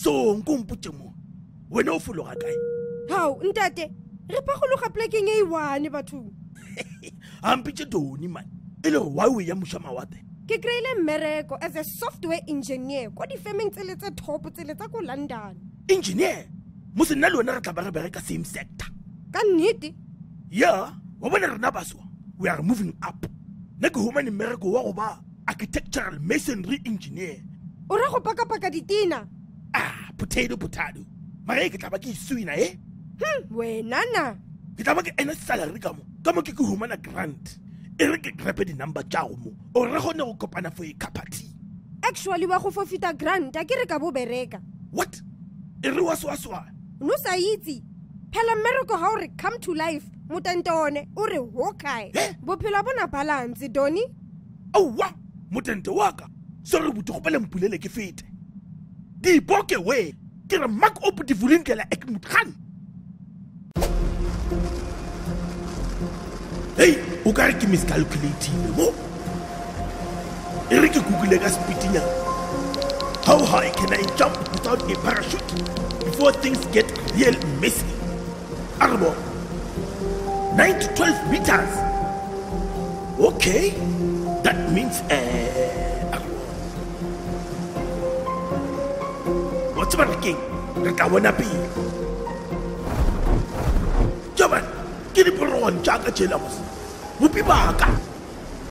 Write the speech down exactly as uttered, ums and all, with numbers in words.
So nkumputse mo. Wena o fologa kae? How ntate? Re pa go loga plekeng e one batho. Ampitse doni man. Ele why we ya Mushamawate? Ke kreile mmereko as a software engineer ko di firmeng tsele tse top tsele tsa ko London. Engineer? Musi nna lona re tla ba re bereka same sector. Ka nnete? Yeah, wa bona rena baswa. We are moving up. Neke huma ni mmereko wa go ba architectural masonry engineer. O ra go paka paka ditina. Ah, potato potato. Mara ke tla ba ke suina eh? Hmm, wena na. Ke tla ba ke ena salary ka mo. Ka mo ke ke huma na grant. E re ke grape di number tja go mo. O re gone go kopana for a kapati. Actually wa go forfeita grant a ke re ka bo bereka. What? E re wa swa swa. No sa itse. Phela mmereko ha o re come to life. Mutantone o re ho kae. Bophelo bona balance Doni. Oh wa, mutante wa ka. So re botho go pele mpulele ke fete. Di boke we. Ke re mak op di vulinkela ek mutgan. Hey, o ka re ke miscalculating mo. E re ke google ka speedinya. How high can I jump without a parachute before things get real messy? Arbo. nine to twelve meters. Okay. That means uh what's working? Rekawona pi. Jaman, kini peron jaga jelamos. Mupi baka.